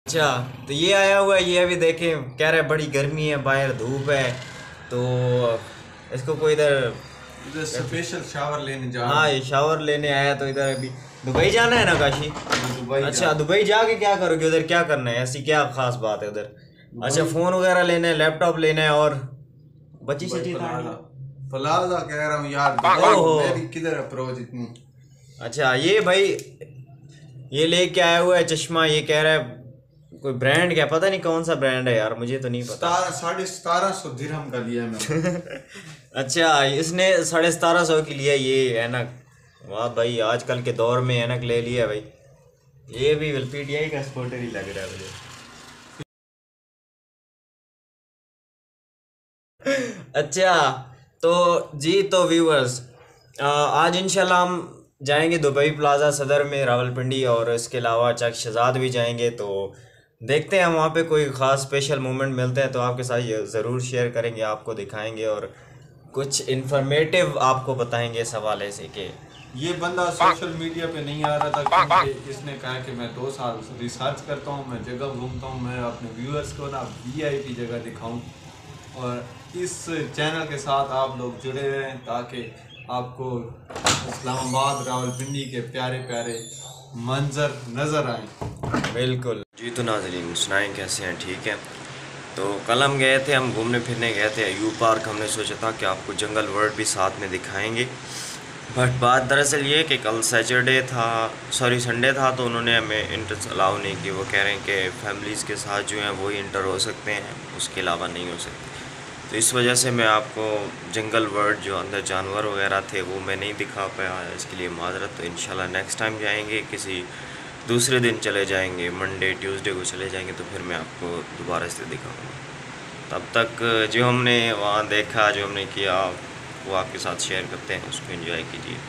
अच्छा, तो ये आया हुआ है, ये अभी देखें कह रहा है बड़ी गर्मी है, बाहर धूप है, तो इसको कोई इधर इधर स्पेशल शावर लेने जा रहा हाँ ये शावर लेने आया। तो इधर अभी दुबई जाना है ना काशी? दुबई अच्छा, दुबई जाके क्या करोगे उधर, क्या करना है, ऐसी क्या खास बात है उधर? अच्छा, फोन वगैरह लेना है, लैपटॉप लेना है और बची सची प्लाजा कह रहा हूँ यार, मेरी किधर अप्रोच इतनी। अच्छा, ये भाई ये लेके आया हुआ है चश्मा, ये कह रहा है कोई ब्रांड, क्या पता नहीं कौन सा ब्रांड है यार, मुझे तो नहीं पता। 1750 दिरहम का लिया मैंने। अच्छा, इसने 1750 की लिया ये ऐनक। वाह भाई, आजकल के दौर में ऐनक ले लिया भाई। ये भी पीटीआई का सपोर्टर ही लग रहा है मुझे। अच्छा, तो जी तो व्यूअर्स, आज इंशाल्लाह हम जाएंगे दुबई प्लाजा सदर में रावलपिंडी, और इसके अलावा चक शहजाद भी जाएंगे। तो देखते हैं वहाँ पे कोई ख़ास स्पेशल मोमेंट मिलते हैं तो आपके साथ ये ज़रूर शेयर करेंगे, आपको दिखाएंगे और कुछ इन्फॉर्मेटिव आपको बताएंगे इस हवाले से कि ये बंदा सोशल मीडिया पे नहीं आ रहा था क्योंकि इसने कहा कि मैं 2 साल रिसर्च करता हूँ, मैं जगह घूमता हूँ, मैं अपने व्यूअर्स को ना VIP जगह दिखाऊँ, और इस चैनल के साथ आप लोग जुड़े रहें ताकि आपको इस्लामाबाद रावलपिंडी के प्यारे प्यारे मंजर नज़र आए। बिल्कुल जी। तो नाज़रीन सुनाएं कैसे हैं, ठीक है? तो कल हम गए थे, हम घूमने फिरने गए थे यू पार्क। हमने सोचा था कि आपको जंगल वर्ल्ड भी साथ में दिखाएंगे, बट बात दरअसल ये कि कल सैटरडे था, सॉरी संडे था, तो उन्होंने हमें इंटर अलाउ नहीं की। वो कह रहे हैं कि फैमिलीज़ के साथ जो हैं वही इंटर हो सकते हैं, उसके अलावा नहीं हो सकते। तो इस वजह से मैं आपको जंगल वर्ल्ड जो अंदर जानवर वगैरह थे वो मैं नहीं दिखा पाया, इसके लिए माजरत। तो इंशाल्लाह नेक्स्ट टाइम जाएंगे, किसी दूसरे दिन चले जाएंगे, मंडे ट्यूसडे को चले जाएंगे, तो फिर मैं आपको दोबारा से दिखाऊंगा। तब तक जो हमने वहाँ देखा, जो हमने किया, वो आपके साथ शेयर करते हैं, उसको एंजॉय कीजिए।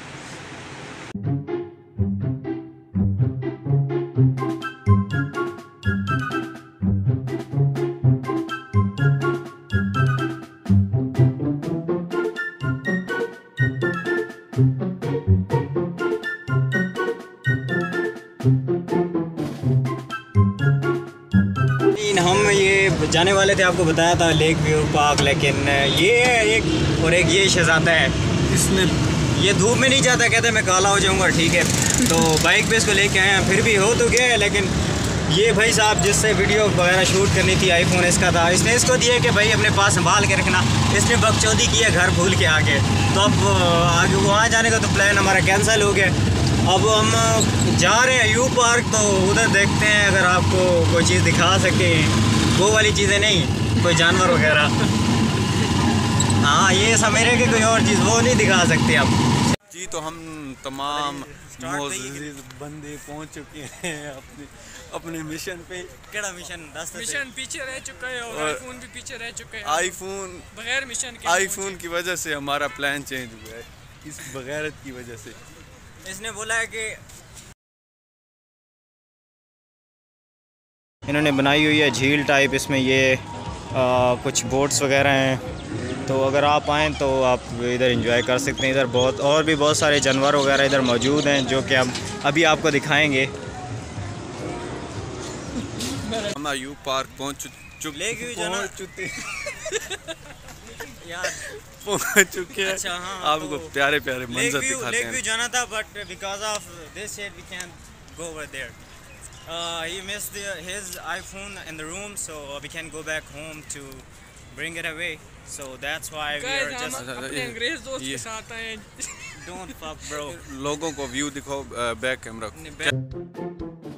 हम ये जाने वाले थे, आपको बताया था लेक व्यू पार्क, लेकिन ये एक और एक ये शहजादा है, इसने ये धूप में नहीं जाता, कहते मैं काला हो जाऊंगा, ठीक है? तो बाइक पे इसको लेके आए हैं, फिर भी हो तो गया है। लेकिन ये भाई साहब जिससे वीडियो वगैरह शूट करनी थी, आईफोन इसका था, इसने इसको दिया कि भाई अपने पास संभाल के रखना। इसने बकचोदी की है घर भूल के आके, तो अब आगे वहाँ जाने का तो प्लान हमारा कैंसिल हो गया। अब हम जा रहे हैं यू पार्क, तो उधर देखते हैं अगर आपको कोई चीज़ दिखा सके, वो वाली चीज़ें नहीं, कोई जानवर वगैरह। हाँ, ये समेरे की कोई और चीज़ वो नहीं दिखा सकते आप जी। तो हम तमाम मोअज़्ज़िज़ बंदे पहुंच चुके हैं अपने मिशन पे। केड़ा मिशन? मिशन पीछे रह चुका है और आईफोन भी पीछे रह चुका है। आईफोन बगैर मिशन के आईफोन की वजह से हमारा प्लान चेंज हुआ है, इस बगैरत की वजह से। इसने बोला है कि इन्होंने बनाई हुई है झील टाइप, इसमें ये कुछ बोट्स वगैरह हैं, तो अगर आप आएँ तो आप इधर एंजॉय कर सकते हैं। इधर और भी बहुत सारे जानवर वगैरह इधर मौजूद हैं जो कि हम अभी आपको दिखाएंगे। हम यू पार्क पहुँच चुके हैं। अच्छा, हाँ, आपको तो प्यारे प्यारे मंजर दिखाते हैं। लेक व्यू जाना था, but because of this shit we can go over there. He missed his iPhone in the room, so we can go back home to bring it away. So that's why we are just अपने अंग्रेज दोस्त के साथ आए। Don't fuck bro. लोगों को view दिखाओ, back camera.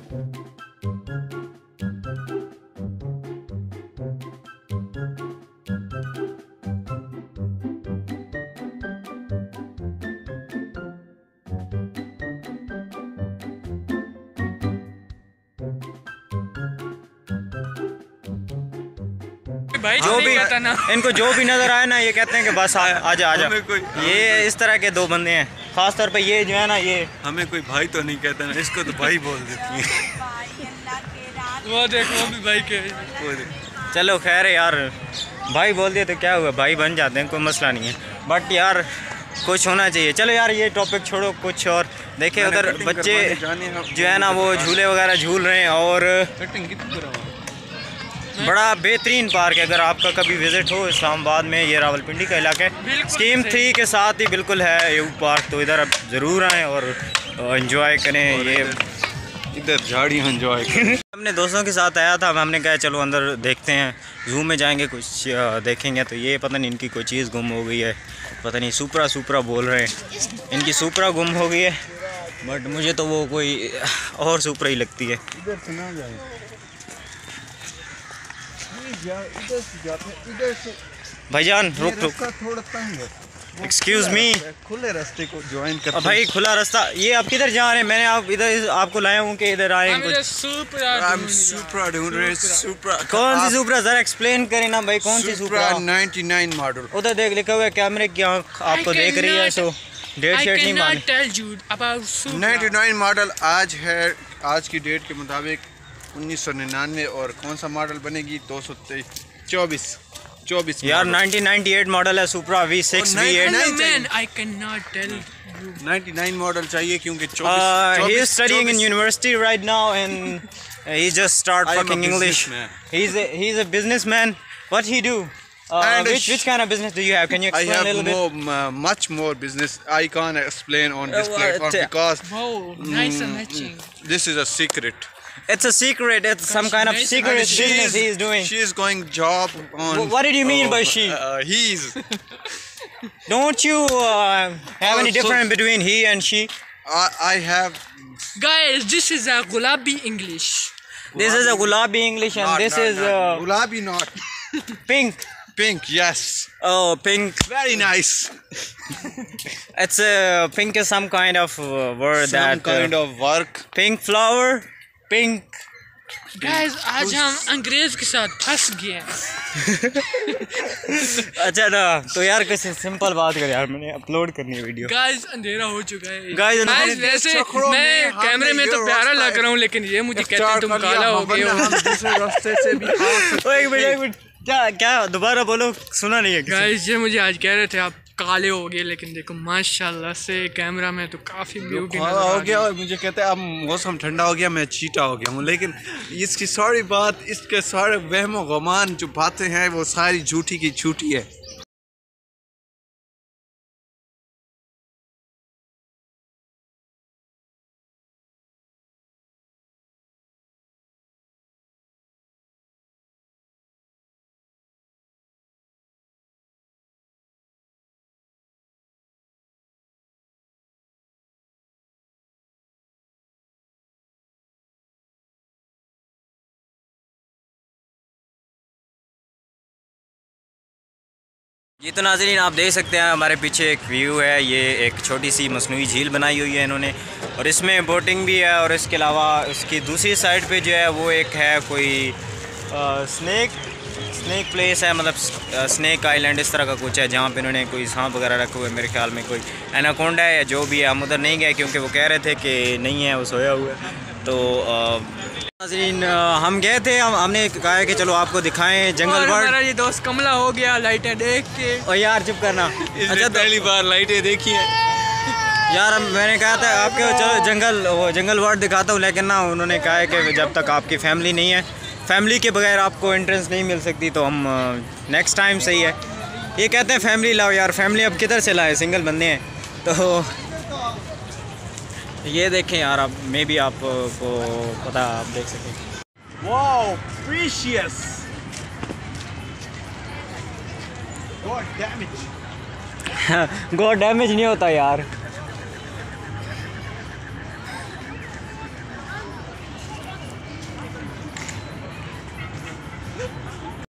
भाई जो भी इनको जो भी नजर आए ना, ये कहते हैं कि बस आजा आजा। ये इस तरह के दो बंदे हैं, खास तौर पे ये जो है ना, ये हमें कोई भाई तो नहीं कहता ना, इसको तो भाई बोल देती है। वो देखो भी भाई के। चलो खैर है यार, भाई बोल दिए तो क्या हुआ, भाई बन जाते हैं, कोई मसला नहीं है। बट यार कुछ होना चाहिए। चलो यार ये टॉपिक छोड़ो, कुछ और देखिए उधर बच्चे जो है ना वो झूले वगैरह झूल रहे हैं और बड़ा बेहतरीन पार्क है। अगर आपका कभी विज़िट हो इस्लामाबाद में, ये रावलपिंडी का इलाका है, स्कीम 3 के साथ ही बिल्कुल है यू पार्क, तो इधर आप ज़रूर आएँ और एंजॉय करें। ये इधर झाड़ियाँ एंजॉय करें। अपने दोस्तों के साथ आया था, हमने कहा चलो अंदर देखते हैं, ज़ू में जाएंगे, कुछ देखेंगे। तो ये पता नहीं इनकी कोई चीज़ गुम हो गई है, पता नहीं सुपरा बोल रहे हैं, इनकी सुपरा गुम हो गई है, बट मुझे तो वो कोई और सुपरा ही लगती है। इधर से ना जाए, इधर से भाईजान रुक थोड़ा तंग है, एक्सक्यूज़ मी, खुले रास्ते को ज्वाइन कर। भाई खुला रास्ता, ये आप किधर जा रहे हैं? मैंने आप इधर आपको लाया हूँ कि इधर आए कुछ। सुपरा ढूंढ रहे, सुपरा कौन सी सुपरा? जरा एक्सप्लेन करें ना भाई, कौन सी सुपरा? 99 मॉडल। उधर देख लिखा हुआ है, कैमरे की आँख आपको देख रही है, सो डेट शेट नहीं मालूम। 99 मॉडल आज है, आज की डेट के मुताबिक 1999, और कौन सा मॉडल बनेगी? 223 24 यार 1998 मॉडल है सुपरा V6 V8। 99 मॉडल चाहिए क्योंकि he is studying in university right now and he just start fucking English. He's a businessman. What he do? Which kind of business do you have? Can you explain a little bit? I have much more business. I can't explain on this platform because nice and matching. This is a secret. It's a secret. It's some kind of secret business he is doing. She is going job on. What did you mean by she? He's. Don't you have any difference between he and she? I have. Guys, this is a Gulabi English. This is a Gulabi English and this is Gulabi, not pink. Pink, yes. Oh, pink. Very nice. It's pink is some kind of word Some that kind of work. pink flower, pink. Guys, आज हम अंग्रेज के साथ फंस गए हैं। अच्छा ना, तो यार कैसे सिंपल बात कर यार, मैंने अपलोड करनी है वीडियो। गाइस अंधेरा हो चुका है। Guys, वैसे मैं कैमरे में तो प्यारा लग रहा हूँ, लेकिन ये मुझे कहते हैं तुम काला हो गए हो। हम दूसरे रास्ते से भी एक मिनट क्या दोबारा बोलो, सुना नहीं है किसी। गाइस ये मुझे आज कह रहे थे आप काले हो गए, लेकिन देखो माशाल्लाह से कैमरा में तो काफी ब्यूटी हो गया, और मुझे कहते हैं अब मौसम ठंडा हो गया, मैं चीटा हो गया हूँ। लेकिन इसकी सारी बात, इसके सारे वहम गुमान जो बातें हैं वो सारी झूठी की झूठी है। ये तो नाज़रीन आप देख सकते हैं हमारे पीछे एक व्यू है, ये एक छोटी सी मसनूई झील बनाई हुई है इन्होंने, और इसमें बोटिंग भी है, और इसके अलावा इसकी दूसरी साइड पे जो है वो एक है कोई स्नैक प्लेस है, मतलब स्नैक आइलैंड इस तरह का कुछ है, जहाँ पे इन्होंने कोई सांप वगैरह रखे हुए, मेरे ख्याल में कोई एनाकोंडा है या जो भी है। हम उधर नहीं गए क्योंकि वो कह रहे थे कि नहीं है, वो सोया हुआ है। तो नाज़रीन हम गए थे, हमने कहा कि चलो आपको दिखाएं जंगल वर्ल्ड। मेरा ये दोस्त कमला हो गया लाइटें देख के। और यार चुप करना, अच्छा पहली बार लाइटें देखी हैं यार। मैंने कहा था आपके चलो जंगल वर्ल्ड दिखाता हूँ, लेकिन ना उन्होंने कहा है कि जब तक आपकी फैमिली नहीं है, फैमिली के बगैर आपको एंट्रेंस नहीं मिल सकती, तो हम नेक्स्ट टाइम सही है। ये कहते हैं फैमिली लाओ यार, फैमिली अब किधर से लाए, सिंगल बंदे हैं। तो ये देखें यार, आप मे भी आपको पता, आप देख सकें। Wow precious, god damage god damage नहीं होता यार।